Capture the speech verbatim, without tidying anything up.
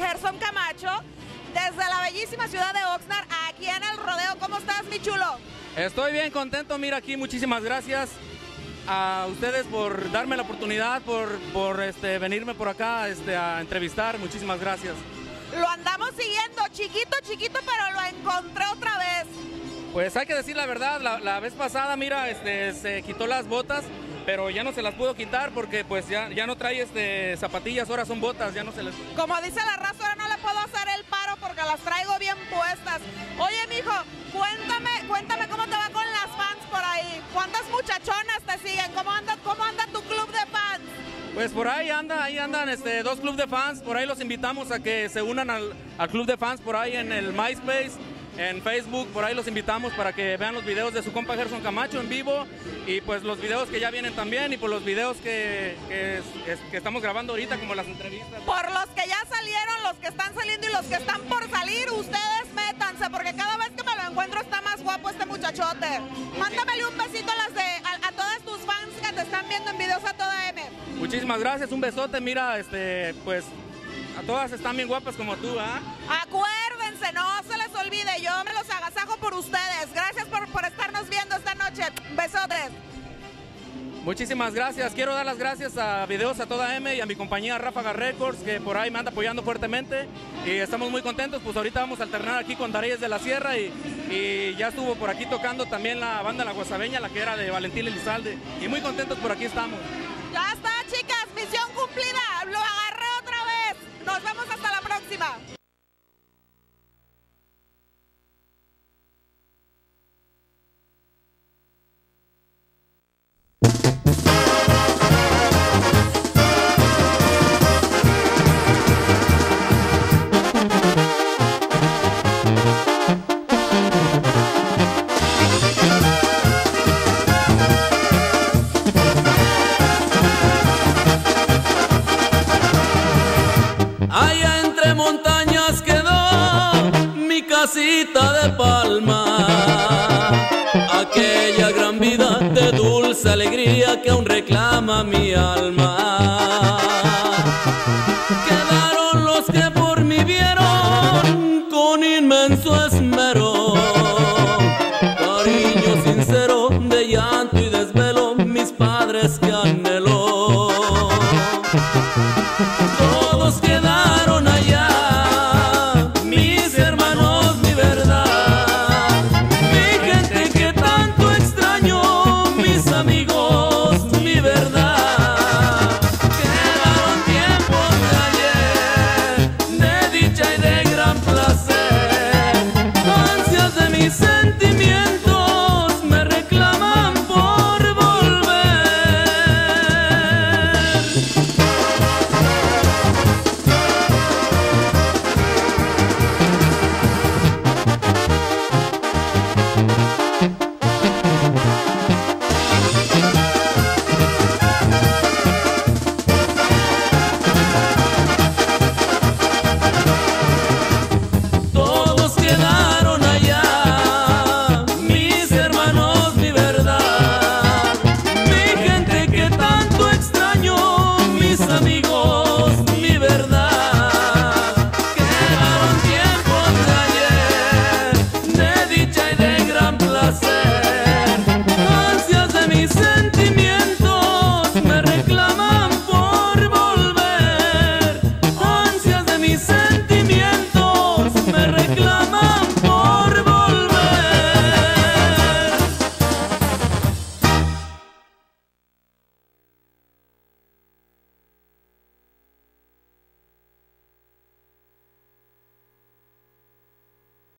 Gerson Camacho, desde la bellísima ciudad de Oxnard, aquí en el rodeo. ¿Cómo estás, mi chulo? Estoy bien contento, mira aquí, muchísimas gracias a ustedes por darme la oportunidad, por, por este, venirme por acá este, a entrevistar, muchísimas gracias. Lo andamos siguiendo, chiquito, chiquito, pero lo encontré otra vez. Pues hay que decir la verdad, la, la vez pasada, mira, este, se quitó las botas, pero ya no se las pudo quitar porque pues ya, ya no trae este, zapatillas, ahora son botas, ya no se les... Como dice la raza, ahora no le puedo hacer el paro porque las traigo bien puestas. Oye, mijo, cuéntame, cuéntame cómo te va con las fans por ahí. ¿Cuántas muchachonas te siguen? ¿Cómo anda, cómo anda tu club de fans? Pues por ahí anda, ahí andan este, dos clubes de fans, por ahí los invitamos a que se unan al, al club de fans por ahí en el MySpace, en Facebook, por ahí los invitamos para que vean los videos de su compa Gerson Camacho en vivo y pues los videos que ya vienen también y por los videos que, que, que estamos grabando ahorita como las entrevistas. Por los que ya salieron, los que están saliendo y los que están por salir, ustedes métanse porque cada vez que me lo encuentro está más guapo este muchachote. Mándamele un besito a, las de, a, a todas tus fans que te están viendo en videos a toda M. Muchísimas gracias, un besote, mira, este, pues a todas están bien guapas como tú, ¿ah? Acuérdense, no se les olvide, yo me los agasajo por ustedes. Gracias por, por estarnos viendo esta noche. Besotes. Muchísimas gracias. Quiero dar las gracias a Videos a Toda M y a mi compañía Ráfaga Records, que por ahí me anda apoyando fuertemente y estamos muy contentos. Pues ahorita vamos a alternar aquí con Dareyes de la Sierra y, y ya estuvo por aquí tocando también la banda La Guasabeña, la que era de Valentín Elizalde, y muy contentos por aquí estamos. Ya está, chicas, misión cumplida. Lo agarré otra vez. Nos vemos hasta la próxima. Allá entre montañas quedó mi casita de palma, aquella gran vida de dulce alegría que aún reclama mi alma.